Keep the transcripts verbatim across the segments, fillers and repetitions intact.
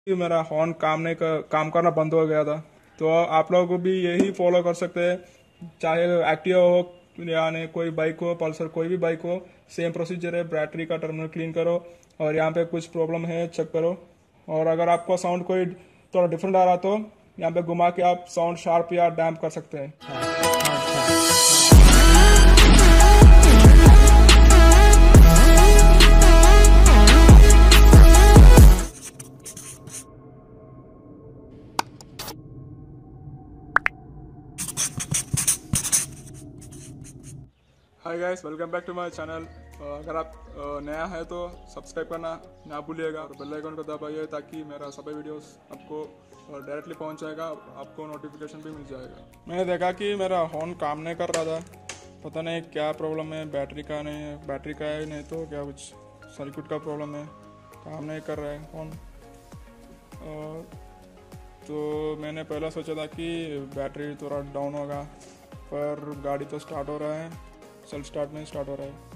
कि मेरा हॉर्न काम नहीं कर, काम करना बंद हो गया था। तो आप लोग भी यही फॉलो कर सकते हैं, चाहे एक्टिवा हो या नहीं, कोई बाइक हो, पल्सर कोई भी बाइक हो, सेम प्रोसीजर है। बैटरी का टर्मिनल क्लीन करो और यहाँ पे कुछ प्रॉब्लम है चेक करो। और अगर आपको साउंड कोई थोड़ा डिफरेंट आ रहा तो यहाँ पे घुमा के आप साउंड शार्प या डैम्प कर सकते हैं। Hi guys, welcome back to my channel. अगर आप uh, नया है तो सब्सक्राइब करना ना भूलिएगा और बेल आइकन को दबाइए ताकि मेरा सभी वीडियोस आपको डायरेक्टली uh, पहुंच जाएगा, आपको नोटिफिकेशन भी मिल जाएगा। मैंने देखा कि मेरा हॉर्न काम नहीं कर रहा था, पता नहीं क्या प्रॉब्लम है, बैटरी का नहीं है, बैटरी का है नहीं तो क्या कुछ सर्किट का प्रॉब्लम है, काम नहीं कर रहा है हॉर्न। तो मैंने पहला सोचा था कि बैटरी थोड़ा डाउन होगा, पर गाड़ी तो स्टार्ट हो रहा है, सेल्फ स्टार्ट में स्टार्ट हो रहा है।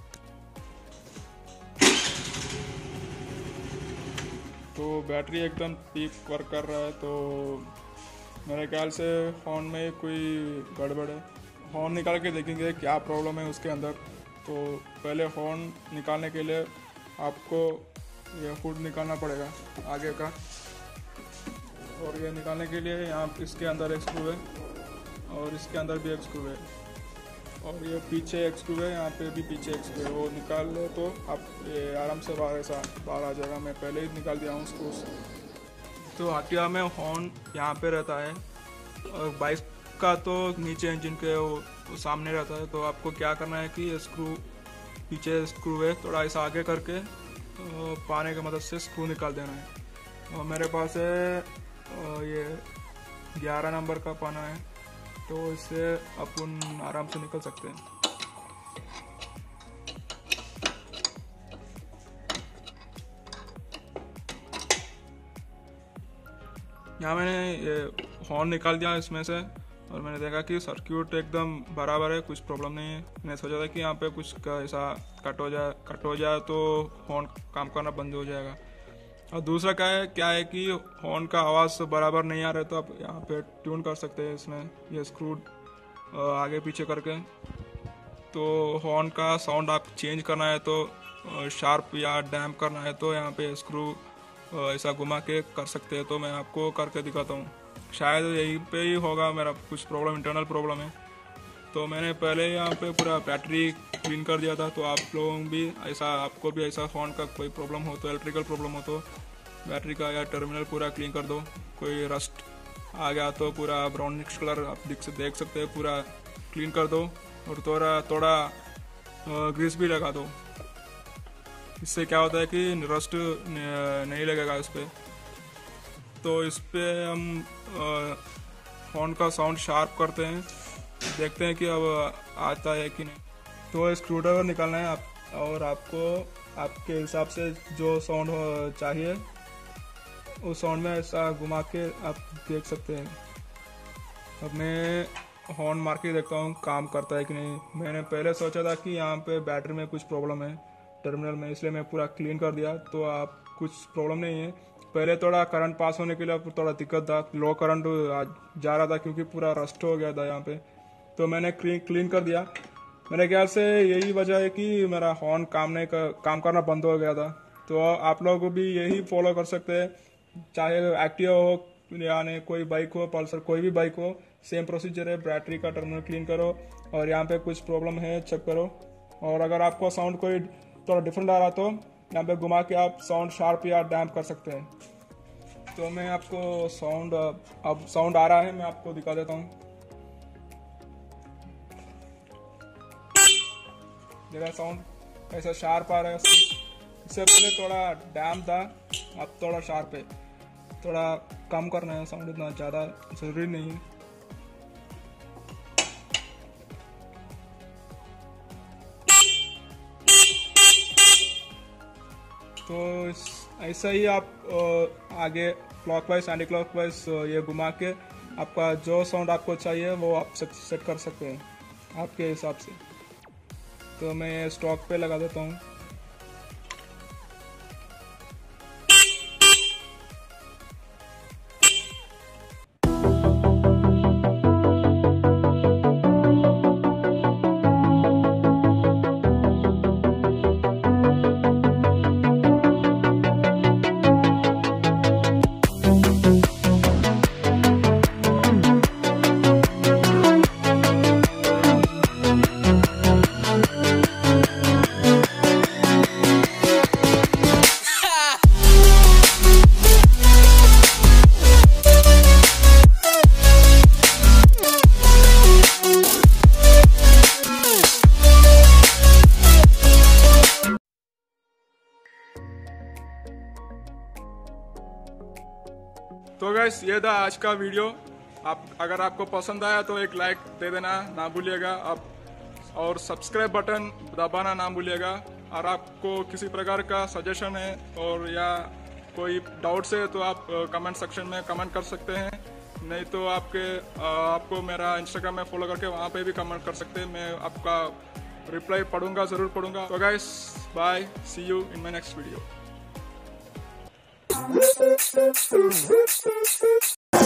तो बैटरी एकदम पीक वर्क कर रहा है, तो मेरे ख्याल से हॉर्न में कोई गड़बड़ है। हॉर्न निकाल के देखेंगे क्या प्रॉब्लम है उसके अंदर। तो पहले हॉर्न निकालने के लिए आपको ये हुड निकालना पड़ेगा आगे का, और ये निकालने के लिए यहाँ इसके अंदर एक स्क्रू है और इसके अंदर भी एक स्क्रू है, और ये पीछे एक स्क्रू है, यहाँ पे भी पीछे एक स्क्रू है। वो निकाल लो तो आप ये आराम से बाहर ऐसा बाहर आ जाएगा। मैं पहले ही निकाल दिया हूँ स्क्रू। तो एक्टिवा में हॉर्न यहाँ पे रहता है और बाइक का तो नीचे इंजन के वो, वो सामने रहता है। तो आपको क्या करना है कि ये स्क्रू पीछे स्क्रू है, थोड़ा ऐसा आगे करके तो पाने की मदद से स्क्रू निकाल देना है। और मेरे पास है ये ग्यारह नंबर का पाना है, तो इससे अपन आराम से निकल सकते हैं। यहाँ मैंने ये हॉर्न निकाल दिया इसमें से, और मैंने देखा कि सर्किट एकदम बराबर है, कुछ प्रॉब्लम नहीं है। मैंने सोचा था कि यहाँ पे कुछ ऐसा कट हो जाए कट हो जाए तो हॉर्न काम करना बंद हो जाएगा। और दूसरा क्या है क्या है कि हॉर्न का आवाज़ बराबर नहीं आ रहा है, तो आप यहाँ पे ट्यून कर सकते हैं इसमें, ये स्क्रू आगे पीछे करके। तो हॉर्न का साउंड आप चेंज करना है तो शार्प या डैम्प करना है तो यहाँ पे स्क्रू ऐसा घुमा के कर सकते हैं। तो मैं आपको करके दिखाता हूँ, शायद यहीं पे ही होगा मेरा कुछ प्रॉब्लम, इंटरनल प्रॉब्लम है। तो मैंने पहले यहाँ पे पूरा बैटरी क्लीन कर दिया था। तो आप लोग भी ऐसा, आपको भी ऐसा हॉर्न का कोई प्रॉब्लम हो तो, इलेक्ट्रिकल प्रॉब्लम हो तो बैटरी का या टर्मिनल पूरा क्लीन कर दो। कोई रस्ट आ गया तो पूरा ब्राउनिश कलर आप देख देख सकते हैं, पूरा क्लीन कर दो और थोड़ा थोड़ा ग्रीस भी लगा दो। इससे क्या होता है कि रस्ट नहीं लगेगा इस पर। तो इस पर हम हॉर्न का साउंड शार्प करते हैं, देखते हैं कि अब आता है कि नहीं। तो स्क्रू ड्राइवर निकालना है आप, और आपको आपके हिसाब से जो साउंड चाहिए उस साउंड में ऐसा घुमा के आप देख सकते हैं। अब मैं हॉर्न मार के देखता हूँ काम करता है कि नहीं। मैंने पहले सोचा था कि यहाँ पे बैटरी में कुछ प्रॉब्लम है टर्मिनल में, इसलिए मैं पूरा क्लीन कर दिया। तो आप कुछ प्रॉब्लम नहीं है। पहले थोड़ा करंट पास होने के लिए थोड़ा दिक्कत था, लो करंट जा रहा था क्योंकि पूरा रस्ट हो गया था यहाँ पे। तो मैंने क्लीन क्लीन कर दिया। मेरे ख्याल से यही वजह है कि मेरा हॉर्न काम नहीं कर, काम करना बंद हो गया था। तो आप लोग भी यही फॉलो कर सकते हैं, चाहे एक्टिवा हो या नहीं, कोई बाइक हो, पल्सर कोई भी बाइक हो, सेम प्रोसीजर है। बैटरी का टर्मिनल क्लीन करो और यहाँ पे कुछ प्रॉब्लम है चेक करो। और अगर आपको साउंड कोई थोड़ा डिफरेंट आ रहा तो यहाँ पे घुमा के आप साउंड शार्प या डैम्प कर सकते हैं। तो मैं आपको साउंड, अब साउंड आ रहा है, मैं आपको दिखा देता हूँ। देखा साउंड ऐसा शार्प आ रहा है। इससे पहले थोड़ा डैम्प था, अब थोड़ा शार्प है। थोड़ा कम करना है साउंड, इतना ज़्यादा जरूरी नहीं है। तो ऐसा ही आप आगे क्लॉकवाइज एंटी क्लॉकवाइज ये घुमा के आपका जो साउंड आपको चाहिए वो आप सेट कर सकते हैं आपके हिसाब से। तो मैं स्टॉक पे लगा देता हूँ। तो गाइस ये था आज का वीडियो। आप अगर आपको पसंद आया तो एक लाइक दे देना ना भूलिएगा आप, और सब्सक्राइब बटन दबाना ना भूलिएगा। और आपको किसी प्रकार का सजेशन है और या कोई डाउट्स है तो आप कमेंट सेक्शन में कमेंट कर सकते हैं, नहीं तो आपके आपको मेरा इंस्टाग्राम में फॉलो करके वहाँ पे भी कमेंट कर सकते हैं। मैं आपका रिप्लाई पढ़ूंगा, ज़रूर पढ़ूंगा। तो guys bye, see you in my next video.